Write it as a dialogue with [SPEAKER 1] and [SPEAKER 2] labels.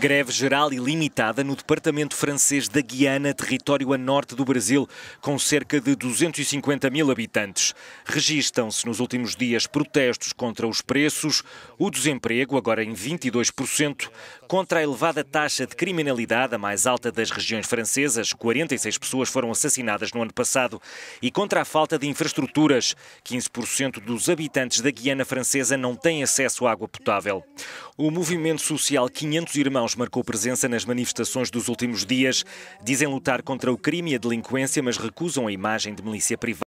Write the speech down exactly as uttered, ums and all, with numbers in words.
[SPEAKER 1] Greve geral e limitada no departamento francês da Guiana, território a norte do Brasil, com cerca de duzentos e cinquenta mil habitantes. Registam-se nos últimos dias protestos contra os preços, o desemprego, agora em vinte e dois por cento, contra a elevada taxa de criminalidade, a mais alta das regiões francesas, quarenta e seis pessoas foram assassinadas no ano passado, e contra a falta de infraestruturas, quinze por cento dos habitantes da Guiana francesa não têm acesso à água potável. O movimento social quinhentos Irmãos marcou presença nas manifestações dos últimos dias. Dizem lutar contra o crime e a delinquência, mas recusam a imagem de milícia privada.